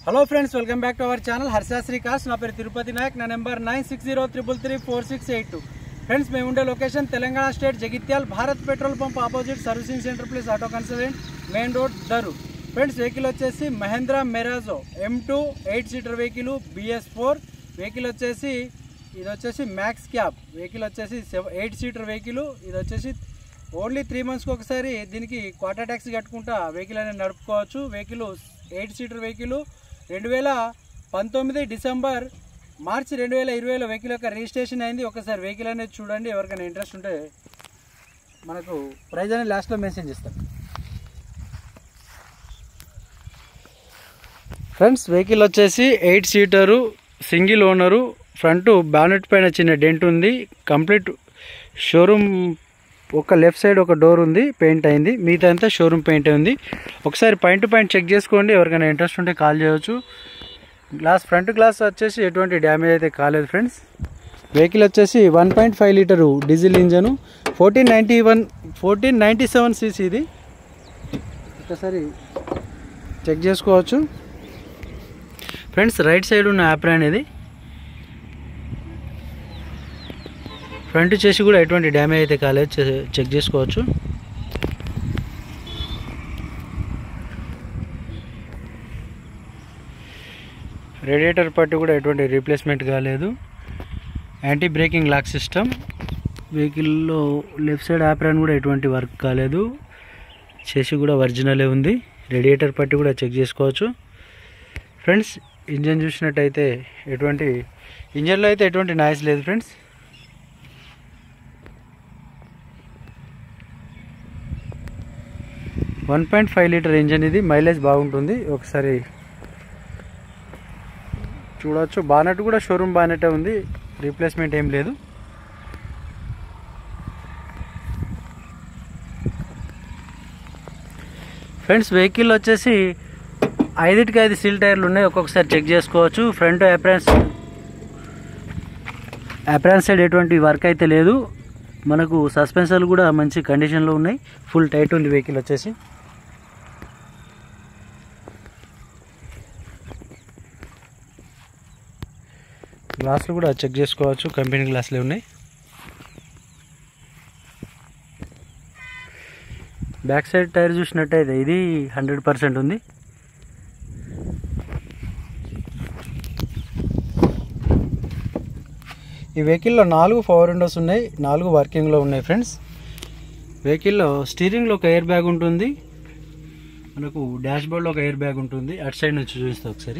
Hello friends, welcome back to our channel Harshasri cars. నా పేరు తిరుపతి నాయక్. నా నెంబర్ 9603334682. ఫ్రెండ్స్, మేము ఉండే location Telangana state Jagtial, Bharat petrol pump opposite, servicing centre plus auto consultant, main road దరు. Friends, vehicle వచ్చేసి Mahindra Marazzo M2 8 seater vehicle BS4 vehicle వచ్చేసి ఇది వచ్చేసి మ్యాక్స్ క్యాబ్ వెహికల్ వచ్చేసి 8 సీటర్ వెహికల్. ఇది వచ్చేసి ఓన్లీ 3 మంత్స్కి ఒకసారి దీనికి క్వార్టర్ ట్యాక్స్ కట్టుకుంటా వెహికల్ అనేది నడుపుకోవచ్చు. Vehicle 8 seater vehicle 2019 December March 2020లో వెహికల్ యొక్క రిజిస్ట్రేషన్ అయింది. ఒకసారి వెహికల్ అనేది చూడండి. ఎవరికైనా ఇంట్రెస్ట్ ఉంటే మనకు ప్రైజ్ అనేది లాస్ట్లో మెన్షన్ చేస్తాం. ఫ్రెండ్స్, వెహికల్ వచ్చేసి 8 seater single owner. Front bonnet పైన చిన్న డెంట్ ఉంది. కంప్లీట్ షోరూమ్ ఒక లెఫ్ట్ సైడ్ ఒక డోర్ ఉంది, పెయింట్ అయింది. మిగతా అంతా షోరూమ్ పెయింట్ ఉంది. ఒకసారి పాయింట్ టు పాయింట్ చెక్ చేసుకోండి. ఎవరికైనా ఇంట్రెస్ట్ ఉంటే కాల్ చేయవచ్చు. ఫ్రంట్ గ్లాస్ వచ్చేసి ఎటువంటి డ్యామేజ్ అయితే కాలేదు. ఫ్రెండ్స్, వెహికల్ వచ్చేసి 1.5 లీటరు డీజిల్ ఇంజను 1497 cc. ఇది ఒకసారి చెక్ చేసుకోవచ్చు. ఫ్రెండ్స్, రైట్ సైడ్ ఉన్న యాప్రాన్ ఇది. ఫ్రంట్ చేసి కూడా ఎటువంటి డ్యామేజ్ అయితే కాలేదు, చెక్ చేసుకోవచ్చు. రేడియేటర్ పట్టు కూడా ఎటువంటి రీప్లేస్మెంట్ కాలేదు. Anti braking lock system. వెహికల్లో లెఫ్ట్ సైడ్ యాప్రాన్ కూడా ఎటువంటి వర్క్ కాలేదు. చేసి కూడా ఒరిజినలే ఉంది. రేడియేటర్ పట్టు కూడా చెక్ చేసుకోవచ్చు. ఫ్రెండ్స్, ఇంజన్ చూసినట్టయితే ఇంజన్లో అయితే ఎటువంటి నాయిస్ లేదు. ఫ్రెండ్స్, వన్ 1.5 లీటర్ ఇంజన్ ఇది. మైలేజ్ బాగుంటుంది. ఒకసారి చూడవచ్చు. బానెట్ కూడా షోరూమ్ బానెటే ఉంది, రీప్లేస్మెంట్ ఏం లేదు. ఫ్రెండ్స్, వెహికల్ వచ్చేసి 5కి 5 సీల్ టైర్లు ఉన్నాయి. ఒక్కొక్కసారి చెక్ చేసుకోవచ్చు. ఫ్రంట్ అప్రాన్ సైడ్ ఎటువంటి వర్క్ అయితే లేదు. మనకు సస్పెన్సర్లు కూడా మంచి కండిషన్లో ఉన్నాయి. ఫుల్ టైట్ ఉంది వెహికల్ వచ్చేసి. గ్లాసులు కూడా చెక్ చేసుకోవచ్చు. కంపెనీ గ్లాసులే ఉన్నాయి. బ్యాక్ సైడ్ టైర్ చూసినట్టయితే ఇది 100% ఉంది. ఈ వెహికల్లో 4 పవర్ విండోస్ ఉన్నాయి. 4 వర్కింగ్లో ఉన్నాయి. ఫ్రెండ్స్, వెహికల్లో స్టీరింగ్లో ఒక ఎయిర్ బ్యాగ్ ఉంటుంది. మనకు డాష్ బోర్డ్లో ఒక ఎయిర్ బ్యాగ్ ఉంటుంది. అటు సైడ్ నుంచి చూపిస్తా ఒకసారి.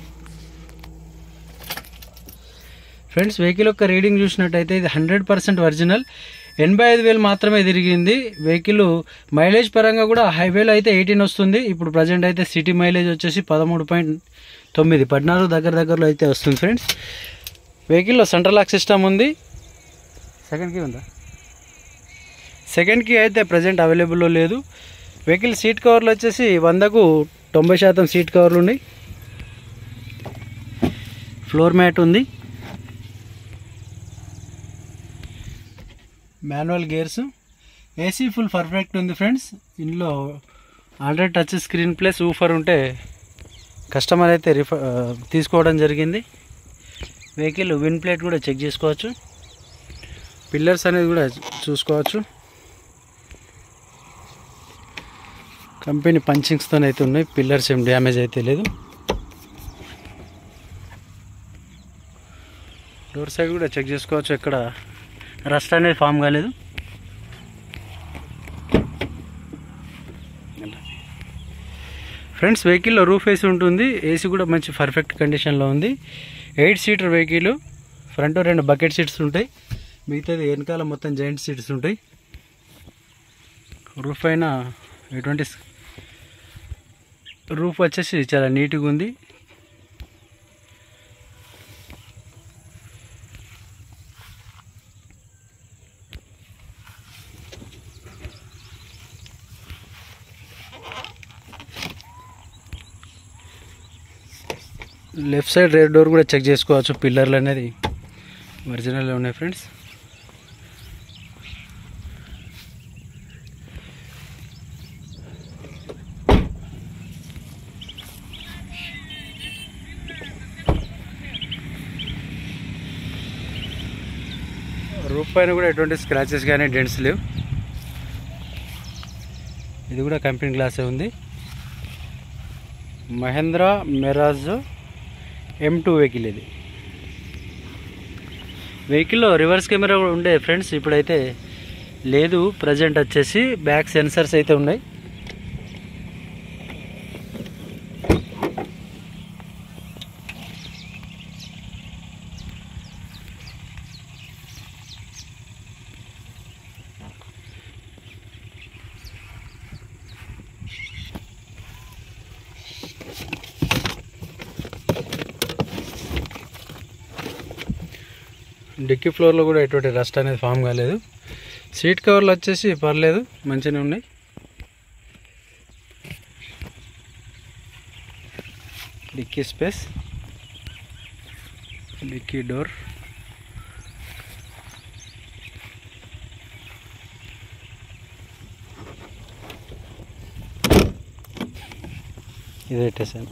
ఫ్రెండ్స్, వెహికల్ యొక్క రీడింగ్ చూసినట్టయితే ఇది 100% ఒరిజినల్. 85,000 మాత్రమే తిరిగింది. వెహికల్ మైలేజ్ పరంగా కూడా హైవేలో అయితే 18 వస్తుంది. ఇప్పుడు ప్రజెంట్ అయితే సిటీ మైలేజ్ వచ్చేసి 13.9 14 దగ్గరలో అయితే వస్తుంది. ఫ్రెండ్స్, వెహికల్లో సెంట్రల్ లాక్ సిస్టమ్ ఉంది. సెకండ్ కీ అయితే ప్రజెంట్ అవైలబుల్లో లేదు. వెహికల్ సీట్ కవర్లు వచ్చేసి 100కు 90% సీట్ కవర్లు ఉన్నాయి. ఫ్లోర్ మ్యాట్ ఉంది. Manual gears. AC full perfect ఉంది. ఫ్రెండ్స్, ఇందులో already touch screen plus woofer ఉంటే కస్టమర్ అయితే తీసుకోవడం జరిగింది. వెహికల్ విన్ ప్లేట్ కూడా చెక్ చేసుకోవచ్చు. పిల్లర్స్ అనేది కూడా చూసుకోవచ్చు. కంపెనీ పంచింగ్స్తో అయితే ఉన్నాయి. పిల్లర్స్ ఏం డ్యామేజ్ అయితే లేదు. డోర్ సైడ్ కూడా చెక్ చేసుకోవచ్చు. ఎక్కడ రస్ట్ అనేది ఫామ్ కాలేదు. ఫ్రెండ్స్, వెహికల్లో రూఫ్ ఏసీ ఉంటుంది. ఏసీ కూడా మంచి పర్ఫెక్ట్ కండిషన్లో ఉంది. 8 seater vehicle. Front 2 bucket seats ఉంటాయి. మిగతాది వెనకాల మొత్తం జాయింట్ సీట్స్ ఉంటాయి. రూఫ్ అయినా రూఫ్ వచ్చేసి చాలా నీట్గా ఉంది. లెఫ్ట్ సైడ్ రేర్ డోర్ కూడా చెక్ చేసుకోవచ్చు. పిల్లర్లు అనేది ఒరిజినల్ ఉన్నాయి. ఫ్రెండ్స్, రూఫ్ పైన కూడా ఎటువంటి స్క్రాచెస్ కానీ డెంట్స్ లేవు. ఇది కూడా కంపెనీ గ్లాసే ఉంది. Mahindra Marazzo M2 vehicle. ఇది వెహికల్లో రివర్స్ కెమెరా కూడా ఉండే ఫ్రెండ్స్, ఇప్పుడైతే లేదు. ప్రజెంట్ వచ్చేసి బ్యాక్ సెన్సర్స్ అయితే ఉన్నాయి. డిక్కీ ఫ్లోర్లో కూడా ఎటువంటి రస్ట్ అనేది ఫామ్ కాలేదు. సీట్ కవర్లు వచ్చేసి పర్లేదు, మంచిగానే ఉన్నాయి. డిక్కీ స్పేస్, డిక్కీ డోర్, ఇది పెట్టేసాను.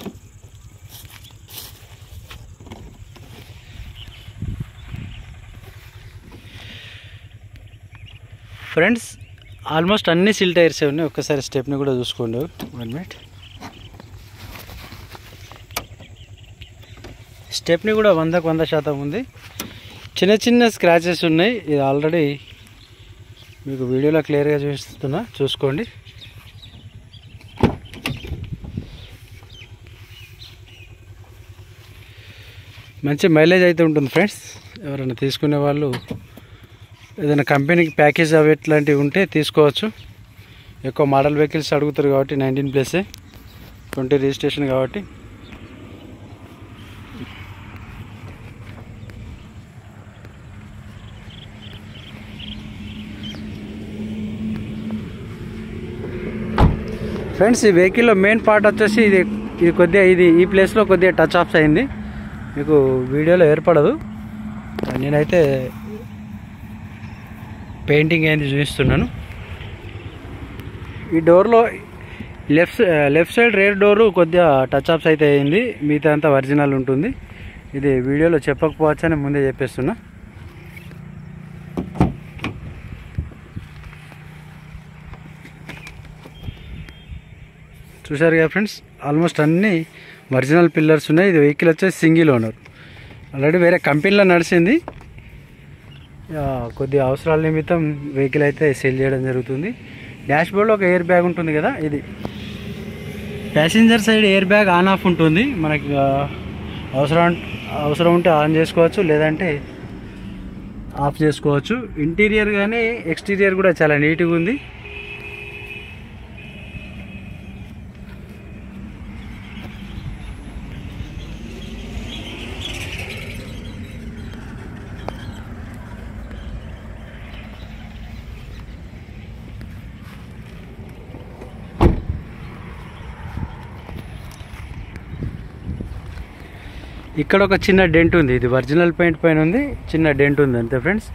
ఫ్రెండ్స్ ఆల్మోస్ట్ అన్ని సిల్ టైర్స్ ఉన్నాయి. ఒక్కసారి స్టెప్ని కూడా చూసుకోండి. 1 మినిట్. స్టెప్ని కూడా 100% ఉంది. చిన్న చిన్న స్క్రాచెస్ ఉన్నాయి. ఇది ఆల్రెడీ మీకు వీడియోలో క్లియర్గా చూపిస్తున్నా, చూసుకోండి. మంచి మైలేజ్ అయితే ఉంటుంది ఫ్రెండ్స్. ఎవరైనా తీసుకునే వాళ్ళు ఏదైనా కంపెనీకి ప్యాకేజ్ అవి ఇట్లాంటివి ఉంటే తీసుకోవచ్చు. ఎక్కువ మోడల్ వెహికల్స్ అడుగుతారు కాబట్టి 19+, 20 రిజిస్ట్రేషన్ కాబట్టి. ఫ్రెండ్స్ ఈ వెహికల్లో మెయిన్ పార్ట్ వచ్చేసి ఇది కొద్దిగా ఈ ప్లేస్లో కొద్దిగా టచ్ ఆఫ్స్ అయింది. మీకు వీడియోలో ఏర్పడదు. నేనైతే పెయింటింగ్ అయింది చూపిస్తున్నాను. ఈ డోర్లో లెఫ్ట్ సైడ్ రేర్ డోరు కొద్దిగా టచ్ అప్స్ అయితే అయింది. మిగతా అంతా ఒరిజినల్ ఉంటుంది. ఇది వీడియోలో చెప్పకపోవచ్చు అని ముందే చెప్పేస్తున్నా. చూసారు కదా ఫ్రెండ్స్, ఆల్మోస్ట్ అన్నీ ఒరిజినల్ పిల్లర్స్ ఉన్నాయి. ఇది వెహికల్ వచ్చేసి సింగిల్ ఓనర్. ఆల్రెడీ వేరే కంపెనీలో నడిచింది. కొద్ది అవసరాల నిమిత్తం వెహికల్ అయితే సేల్ చేయడం జరుగుతుంది. డాష్ బోర్డ్లో ఒక ఎయిర్ బ్యాగ్ ఉంటుంది కదా, ఇది passenger side air bag on off ఉంటుంది. మనకి అవసరం ఉంటే ఆన్ చేసుకోవచ్చు, లేదంటే ఆఫ్ చేసుకోవచ్చు. ఇంటీరియర్ కానీ ఎక్స్టీరియర్ కూడా చాలా నీట్గా ఉంది. ఇక్కడ ఒక చిన్న డెంట్ ఉంది. ఇది ఒరిజినల్ పెయింట్ పైన ఉంది, చిన్న డెంట్ ఉంది అంతే ఫ్రెండ్స్.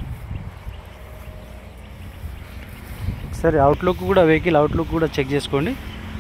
సరే అవుట్లుక్ కూడా, వెహికల్ అవుట్లుక్ కూడా చెక్ చేసుకోండి.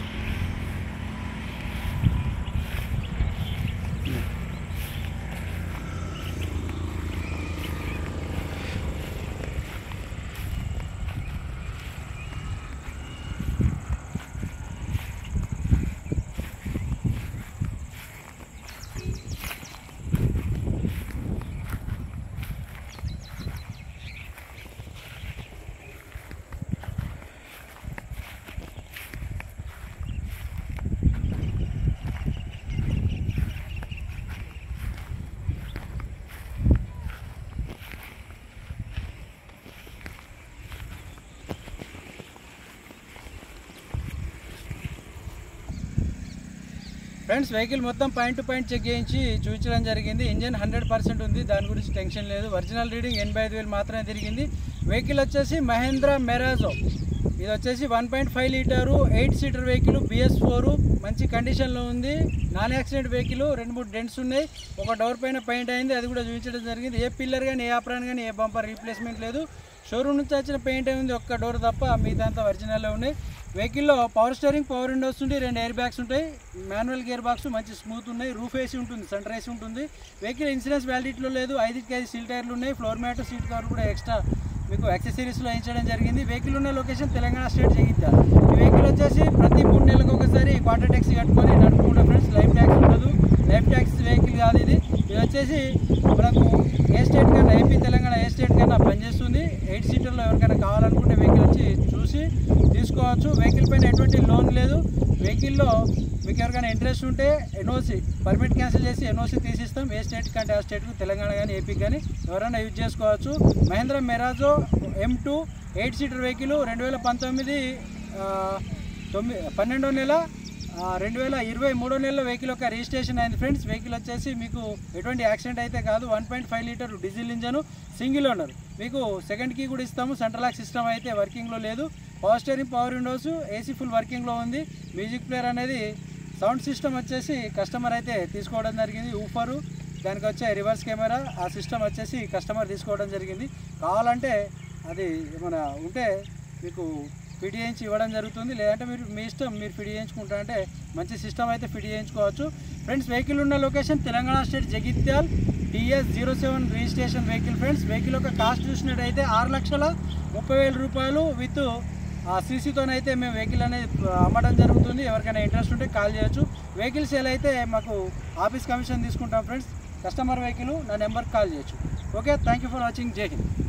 ఫ్రెండ్స్ వెహికల్ మొత్తం పాయింట్ టు పాయింట్ చెక్ చేయించి చూపించడం జరిగింది. ఇంజన్ 100% ఉంది, దాని గురించి టెన్షన్ లేదు. ఒరిజినల్ రీడింగ్ 85,000 మాత్రమే తిరిగింది. వెహికల్ వచ్చేసి మహేంద్రా మెరాజో. ఇది వచ్చేసి 1.5 లీటరు 8 సీటర్ వెహికల్, BS4, మంచి కండిషన్లో ఉంది. Non accident vehicle. 2-3 డెంట్స్ ఉన్నాయి. ఒక డోర్ పైన పెయింట్ అయింది, అది కూడా చూపించడం జరిగింది. ఏ పిల్లర్ కానీ, ఏ ఆప్రాన్ కానీ, ఏ బంపర్ రీప్లేస్మెంట్ లేదు. షోరూమ్ నుంచి వచ్చిన పెయింట్ ఉంది, ఒక్క డోర్ తప్ప, మిగతా అంతా ఒరిజినల్లో ఉన్నాయి. వెహికల్లో పవర్ స్టీరింగ్, పవర్ విండోస్ ఉంటాయి, 2 ఎయిర్ బ్యాగ్స్ ఉంటాయి, మాన్యువల్ గేర్ బాక్స్ మంచి స్మూత్ ఉన్నాయి, రూఫ్ ఏసీ ఉంటుంది, సన్ రైస్ ఉంటుంది. వెహికల్ ఇన్సూరెన్స్ వ్యాలిడిటీలో లేదు, 5 సీల్ టైర్లు ఉన్నాయి, ఫ్లోర్ మ్యాట్, సీట్ కవర్ కూడా ఎక్స్ట్రా మీకు యాక్సెసరీస్లో వేయించడం జరిగింది. వెహికల్ ఉన్న లొకేషన్ తెలంగాణ స్టేట్ జగిత్యాల. ఈ వెహికల్ వచ్చేసి ప్రతి 3 నెలలకు ఒకసారి క్వార్టర్ ట్యాక్సీ కట్టుకొని నడుపుకుంటాం ఫ్రెండ్స్. లైఫ్ ట్యాక్స్ ఉండదు, లైఫ్ ట్యాక్స్ వెహికల్ కాదు ఇది. ఇది వచ్చేసి మనకు ఏ స్టేట్ కన్నా, ఏపీ తెలంగాణ ఏ స్టేట్ కన్నా పనిచేస్తుంది. 8 సీటర్లో ఎవరికైనా కావాలనుకుంటే వెహికల్ వచ్చి చూసి తీసుకోవచ్చు. వెహికల్ పైన ఎటువంటి లోన్ లేదు. వెహికల్లో మీకు ఎవరికైనా ఇంట్రెస్ట్ ఉంటే ఎన్ఓసి పర్మిట్ క్యాన్సిల్ చేసి ఎన్ఓసి తీసిస్తాం. ఏ స్టేట్ కంటే ఆ స్టేట్కు, తెలంగాణ కానీ ఏపీకి కానీ ఎవరైనా యూజ్ చేసుకోవచ్చు. Mahindra Marazzo M2 8 seater vehicle 2019 12వ నెల 2023 నెలలో వెహికల్ యొక్క రిజిస్ట్రేషన్ అయింది ఫ్రెండ్స్. వెహికల్ వచ్చేసి మీకు ఎటువంటి యాక్సిడెంట్ అయితే కాదు. 1.5 litre diesel engine, single owner. మీకు సెకండ్ కీ కూడా ఇస్తాము. సెంట్రల్ లాక్ సిస్టమ్ అయితే వర్కింగ్లో లేదు. Power steering, power windows, AC full వర్కింగ్లో ఉంది. మ్యూజిక్ ప్లేయర్ అనేది సౌండ్ సిస్టమ్ వచ్చేసి కస్టమర్ అయితే తీసుకోవడం జరిగింది. ఊఫరు, దానికి వచ్చే రివర్స్ కెమెరా, ఆ సిస్టమ్ వచ్చేసి కస్టమర్ తీసుకోవడం జరిగింది. కావాలంటే అది ఏమైనా ఉంటే మీకు ఫిట్ చేయించి ఇవ్వడం జరుగుతుంది. లేదంటే మీరు మీ ఇష్టం, మీరు ఫిట్ చేయించుకుంటా అంటే మంచి సిస్టమ్ అయితే ఫిట్ చేయించుకోవచ్చు ఫ్రెండ్స్. వెహికల్ ఉన్న location Telangana state Jagtial, TS07 registration vehicle friends. Vehicle యొక్క కాస్ట్ చూసినట్టయితే 6,30,000 రూపాయలు విత్ సీసీతోనైతే మేము వెహికల్ అనేది అమ్మడం జరుగుతుంది. ఎవరికైనా ఇంట్రెస్ట్ ఉంటే కాల్ చేయొచ్చు. వెహికల్ సేల్ అయితే మాకు ఆఫీస్ కమిషన్ తీసుకుంటాం ఫ్రెండ్స్. కస్టమర్ వెహికల్ నా నెంబర్కి కాల్ చేయొచ్చు. Okay, thank you for watching. జై హింద్.